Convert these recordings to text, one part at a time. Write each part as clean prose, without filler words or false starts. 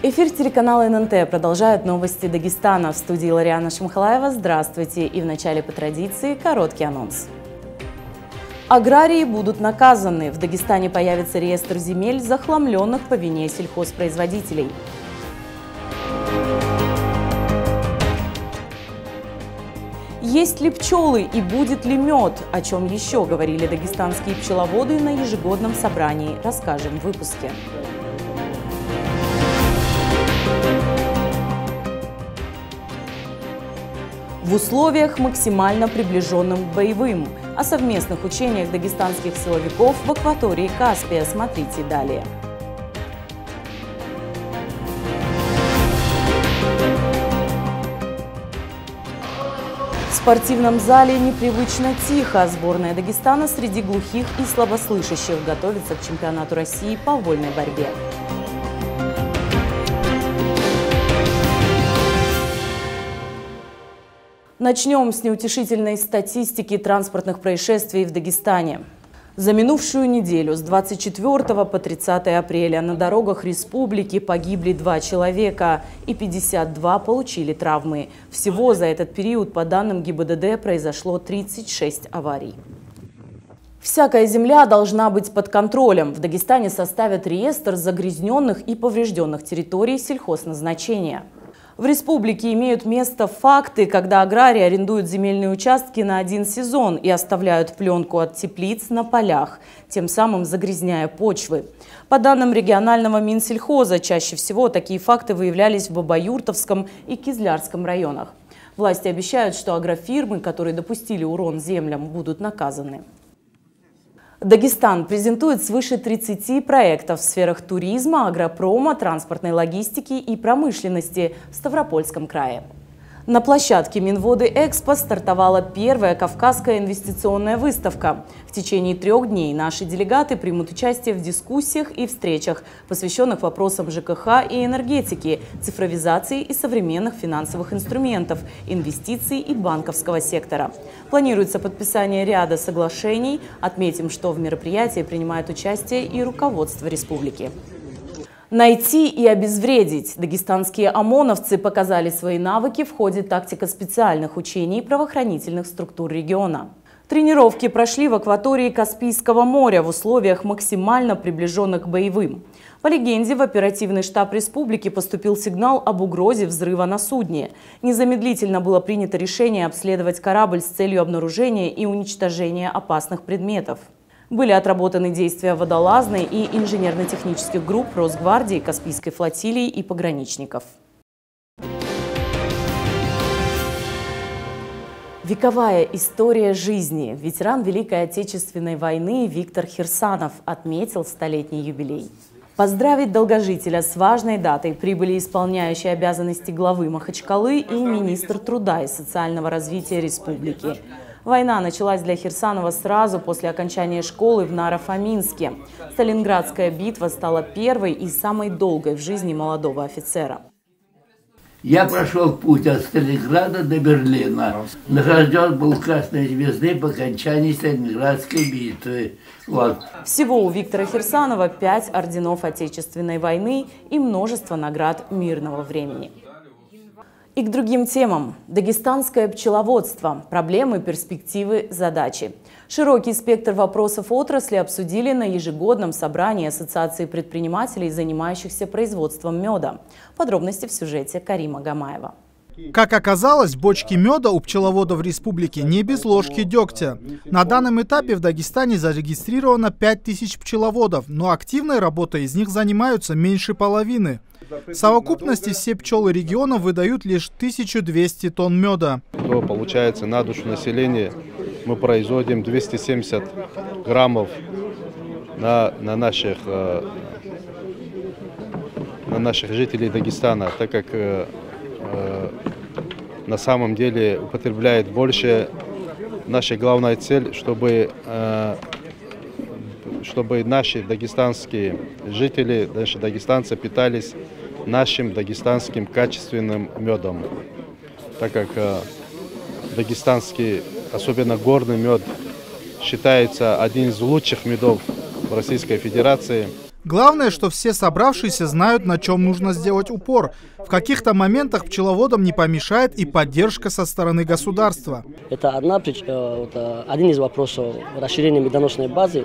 Эфир телеканала ННТ продолжает новости Дагестана. В студии Лариана Шамхалаева. Здравствуйте. И в начале по традиции короткий анонс. Аграрии будут наказаны. В Дагестане появится реестр земель, захламленных по вине сельхозпроизводителей. Есть ли пчелы и будет ли мед? О чем еще говорили дагестанские пчеловоды на ежегодном собрании, расскажем в выпуске. В условиях, максимально приближенным к боевым. О совместных учениях дагестанских силовиков в акватории Каспия смотрите далее. В спортивном зале непривычно тихо. Сборная Дагестана среди глухих и слабослышащих готовится к чемпионату России по вольной борьбе. Начнем с неутешительной статистики транспортных происшествий в Дагестане. За минувшую неделю с 24 по 30 апреля на дорогах республики погибли 2 человека и 52 получили травмы. Всего за этот период, по данным ГИБДД, произошло 36 аварий. Всякая земля должна быть под контролем. В Дагестане составят реестр загрязненных и поврежденных территорий сельхозназначения. В республике имеют место факты, когда аграрии арендуют земельные участки на один сезон и оставляют пленку от теплиц на полях, тем самым загрязняя почвы. По данным регионального Минсельхоза, чаще всего такие факты выявлялись в Бабаюртовском и Кизлярском районах. Власти обещают, что агрофирмы, которые допустили урон землям, будут наказаны. Дагестан презентует свыше 30 проектов в сферах туризма, агропрома, транспортной логистики и промышленности в Ставропольском крае. На площадке Минводы-Экспо стартовала первая Кавказская инвестиционная выставка. В течение 3 дней наши делегаты примут участие в дискуссиях и встречах, посвященных вопросам ЖКХ и энергетики, цифровизации и современных финансовых инструментов, инвестиций и банковского сектора. Планируется подписание ряда соглашений. Отметим, что в мероприятии принимает участие и руководство республики. Найти и обезвредить. Дагестанские ОМОНовцы показали свои навыки в ходе тактико-специальных учений правоохранительных структур региона. Тренировки прошли в акватории Каспийского моря в условиях, максимально приближенных к боевым. По легенде, в оперативный штаб республики поступил сигнал об угрозе взрыва на судне. Незамедлительно было принято решение обследовать корабль с целью обнаружения и уничтожения опасных предметов. Были отработаны действия водолазной и инженерно-технических групп Росгвардии, Каспийской флотилии и пограничников. Вековая история жизни. Ветеран Великой Отечественной войны Виктор Хирсанов отметил столетний юбилей. Поздравить долгожителя с важной датой прибыли исполняющий обязанности главы Махачкалы и министр труда и социального развития республики. Война началась для Хирсанова сразу после окончания школы в Наро-Фоминске. Сталинградская битва стала первой и самой долгой в жизни молодого офицера. Я прошел путь от Сталинграда до Берлина. Награжден был Красной Звездой по окончании Сталинградской битвы. Вот. Всего у Виктора Хирсанова 5 орденов Отечественной войны и множество наград мирного времени. И к другим темам. Дагестанское пчеловодство. Проблемы, перспективы, задачи. Широкий спектр вопросов отрасли обсудили на ежегодном собрании Ассоциации предпринимателей, занимающихся производством меда. Подробности в сюжете Карима Гамаева. Как оказалось, бочки меда у пчеловодов республики не без ложки дегтя. На данном этапе в Дагестане зарегистрировано 5000 пчеловодов, но активной работой из них занимаются меньше половины. В совокупности все пчелы региона выдают лишь 1200 тонн меда. То получается, на душу населения мы производим 270 граммов на наших жителей Дагестана, так как на самом деле употребляет больше. Наша главная цель, чтобы наши дагестанские жители, наши дагестанцы питались нашим дагестанским качественным медом, так как дагестанский, особенно горный мед, считается один из лучших медов в Российской Федерации. Главное, что все собравшиеся знают, на чем нужно сделать упор. В каких-то моментах пчеловодам не помешает и поддержка со стороны государства. Это один из вопросов расширения медоносной базы.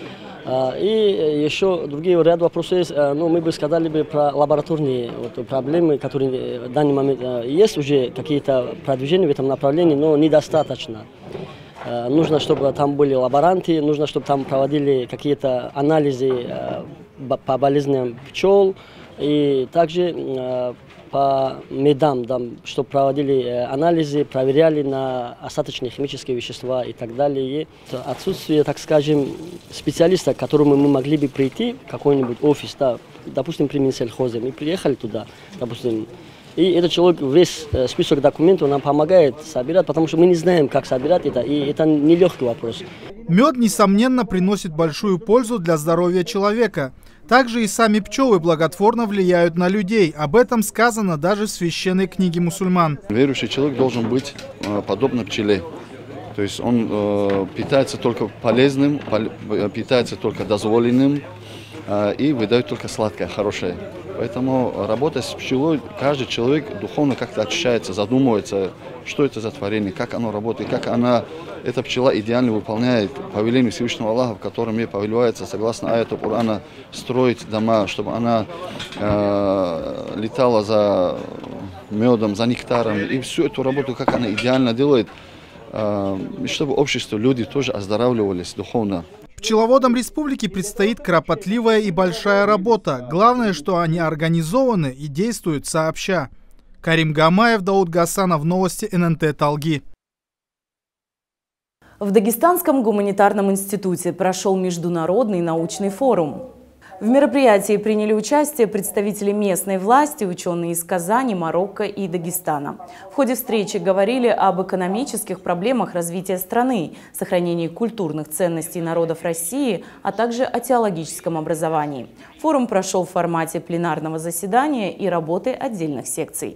И еще другие ряд вопросов есть. Мы бы сказали про лабораторные проблемы, которые в данный момент есть уже какие-то продвижения в этом направлении, но недостаточно. Нужно, чтобы там были лаборанты, нужно, чтобы там проводили какие-то анализы по болезням пчел и также по медам, чтобы проводили анализы, проверяли на остаточные химические вещества и так далее. Отсутствие, так скажем, специалиста, к которому мы могли бы прийти, какой-нибудь офис, допустим, при Минсельхозе, мы приехали туда, допустим, и этот человек весь список документов нам помогает собирать, потому что мы не знаем, как собирать это, и это нелегкий вопрос. Мед, несомненно, приносит большую пользу для здоровья человека. Также и сами пчелы благотворно влияют на людей. Об этом сказано даже в священной книге мусульман. Верующий человек должен быть подобно пчеле. То есть он питается только полезным, питается только дозволенным и выдает только сладкое, хорошее. Поэтому работая с пчелой, каждый человек духовно как-то очищается, задумывается, что это за творение, как оно работает, как эта пчела идеально выполняет повеление Всевышнего Аллаха, в котором ей повелевается, согласно аяту Корана, строить дома, чтобы она летала за медом, за нектаром. И всю эту работу, как она идеально делает, чтобы общество, люди тоже оздоравливались духовно. Пчеловодам республики предстоит кропотливая и большая работа. Главное, что они организованы и действуют сообща. Карим Гамаев, Дауд Гасанов, новости ННТ Талги. В Дагестанском гуманитарном институте прошел международный научный форум. В мероприятии приняли участие представители местной власти, ученые из Казани, Марокко и Дагестана. В ходе встречи говорили об экономических проблемах развития страны, сохранении культурных ценностей народов России, а также о теологическом образовании. Форум прошел в формате пленарного заседания и работы отдельных секций.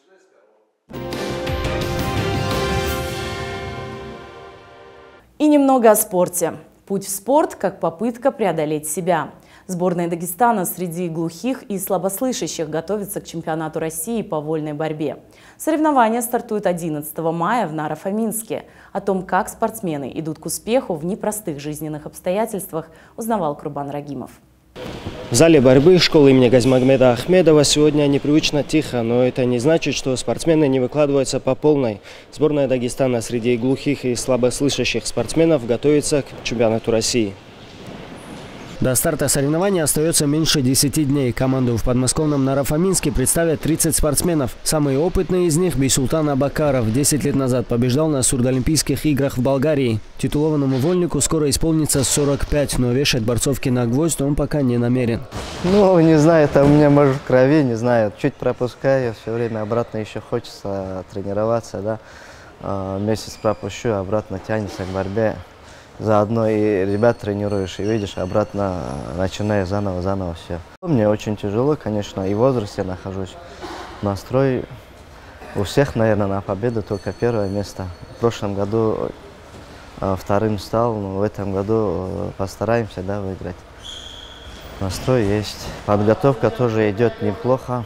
И немного о спорте. Путь в спорт как попытка преодолеть себя. Сборная Дагестана среди глухих и слабослышащих готовится к чемпионату России по вольной борьбе. Соревнования стартуют 11 мая в Наро-Фоминске. О том, как спортсмены идут к успеху в непростых жизненных обстоятельствах, узнавал Курбан Рагимов. В зале борьбы школы имени Газимагомеда Ахмедова сегодня непривычно тихо, но это не значит, что спортсмены не выкладываются по полной. Сборная Дагестана среди глухих и слабослышащих спортсменов готовится к чемпионату России. До старта соревнований остается меньше 10 дней. Команду в подмосковном Наро-Фоминске представят 30 спортсменов. Самый опытный из них – Бейсултан Абакаров. 10 лет назад побеждал на Сурдолимпийских играх в Болгарии. Титулованному вольнику скоро исполнится 45, но вешать борцовки на гвоздь он пока не намерен. Не знаю, это у меня может в крови, не знаю. Чуть пропускаю, все время обратно еще хочется тренироваться, да. Месяц пропущу, обратно тянется к борьбе. Заодно и ребят тренируешь, и видишь, обратно начинаешь заново все. Мне очень тяжело, конечно, и в возрасте нахожусь. Настрой у всех, наверное, на победу только первое место. В прошлом году вторым стал, но в этом году постараемся, да, выиграть. Настрой есть. Подготовка тоже идет неплохо.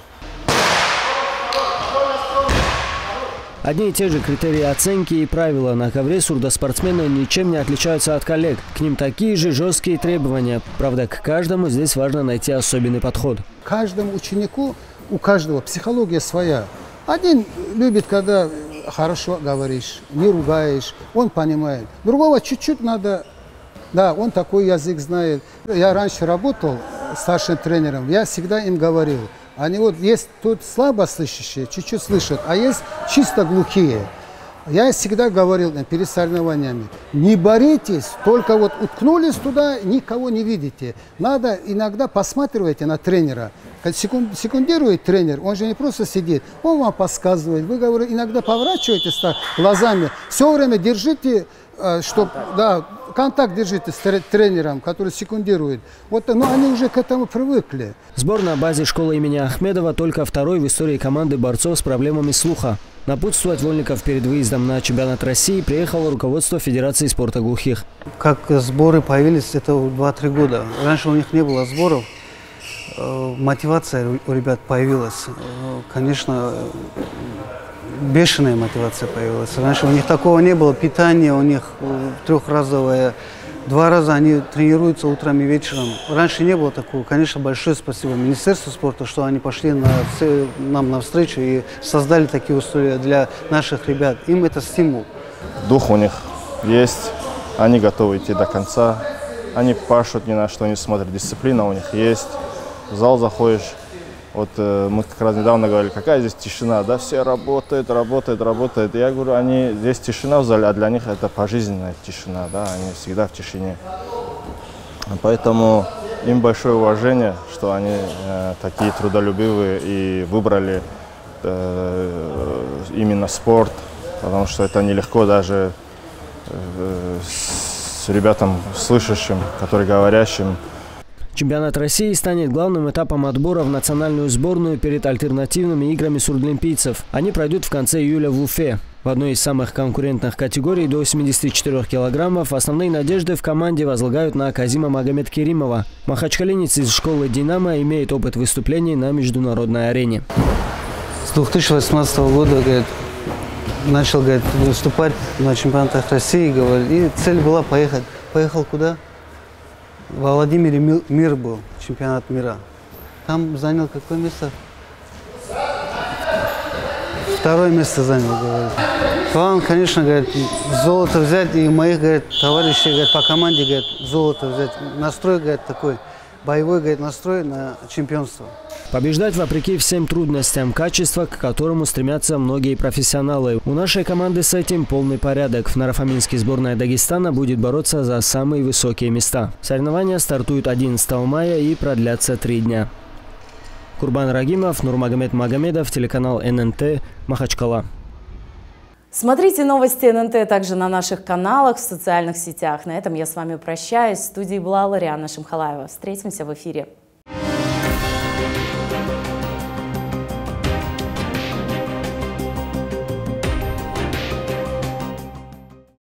Одни и те же критерии оценки и правила. На ковре сурдоспортсмены ничем не отличаются от коллег. К ним такие же жесткие требования. Правда, к каждому здесь важно найти особенный подход. Каждому ученику, у каждого психология своя. Один любит, когда хорошо говоришь, не ругаешь, он понимает. Другого чуть-чуть надо, да, он такой язык знает. Я раньше работал старшим тренером, я всегда им говорил. Они есть тут слабослышащие, чуть-чуть слышат, а есть чисто глухие. Я всегда говорил перед соревнованиями, не боритесь, только уткнулись туда, никого не видите. Надо иногда посматривайте на тренера. Когда секундирует тренер, он же не просто сидит, он вам подсказывает. Вы, говорите, иногда поворачиваетесь так глазами, все время держите, чтобы, да, контакт держите с тренером, который секундирует. Но они уже к этому привыкли. Сбор на базе школы имени Ахмедова только второй в истории команды борцов с проблемами слуха. Напутствовать вольников перед выездом на чемпионат России приехало руководство Федерации спорта глухих. Как сборы появились, это 2-3 года. Раньше у них не было сборов. мотивация у ребят появилась. Конечно, бешеная мотивация появилась. Раньше у них такого не было. Питание у них трехразовое. 2 раза они тренируются утром и вечером. Раньше не было такого. Конечно, большое спасибо Министерству спорта, что они пошли нам навстречу и создали такие условия для наших ребят. Им это стимул. Дух у них есть, они готовы идти до конца. Они пашут, ни на что не смотрят. Дисциплина у них есть. В зал заходишь. Вот мы как раз недавно говорили, какая здесь тишина, да, все работают. Я говорю, здесь тишина в зале, а для них это пожизненная тишина, да, они всегда в тишине. Поэтому им большое уважение, что они такие трудолюбивые и выбрали именно спорт, потому что это нелегко даже с ребятам слышащим, которые говорящим. Чемпионат России станет главным этапом отбора в национальную сборную перед альтернативными играми сурдлимпийцев. Они пройдут в конце июля в Уфе. В одной из самых конкурентных категорий до 84 килограммов основные надежды в команде возлагают на Казима Магомедкеримова. Махачкалинец из школы «Динамо» имеет опыт выступлений на международной арене. С 2018 года, начал, выступать на чемпионатах России, и цель была поехать. Поехал куда? Во Владимире мир был, чемпионат мира. Там занял какое место? 2-е место занял, говорит. План, конечно, золото взять, и моих, товарищей, по команде, золото взять. Настрой, такой, боевой, настрой на чемпионство. Побеждать вопреки всем трудностям, качество, к которому стремятся многие профессионалы. У нашей команды с этим полный порядок. В Наро-Фоминске сборная Дагестана будет бороться за самые высокие места. Соревнования стартуют 11 мая и продлятся 3 дня. Курбан Рагимов, Нурмагомед Магомедов, телеканал ННТ, Махачкала. Смотрите новости ННТ также на наших каналах, в социальных сетях. На этом я с вами прощаюсь. В студии была Лариана Шамхалаева. Встретимся в эфире.